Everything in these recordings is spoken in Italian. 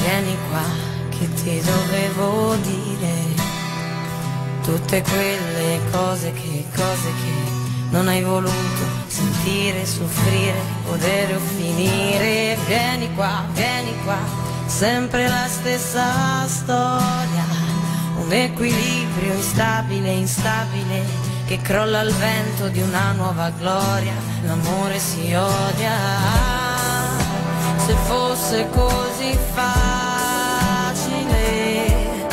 vieni qua che ti dovevo dire tutte quelle cose che non hai voluto sentire, soffrire, godere o finire. Vieni qua, sempre la stessa storia, un equilibrio instabile che crolla al vento di una nuova gloria. L'amore si odia, se fosse così facile,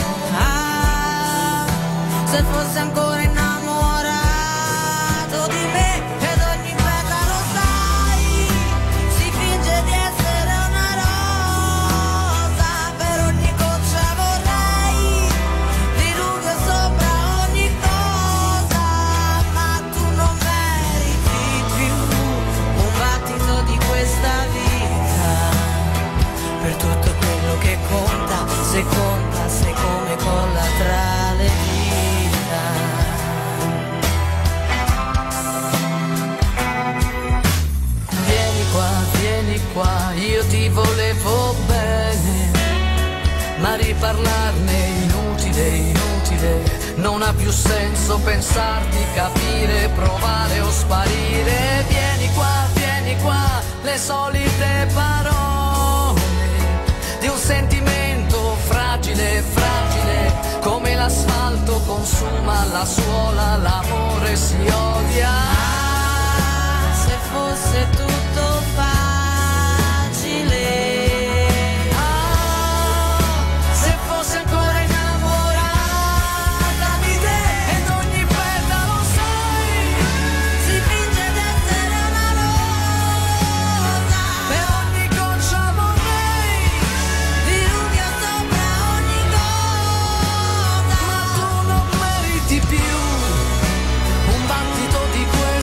se fosse ancora innamorato di me, ed ogni petalo sai, si finge di essere una rosa, per ogni goccia vorrei diluvio sopra ogni cosa, ma tu non meriti più un battito di questa vita, per tutto quello che conta, se come colla tra le dita. Vieni qua, io ti volevo bene, ma riparlarne inutile, non ha più senso pensarti, capire, provare o sparire. Vieni qua, le solite parole di un sentimento fragile, come l'asfalto consuma la suola, l'amore si odia. Se fosse tu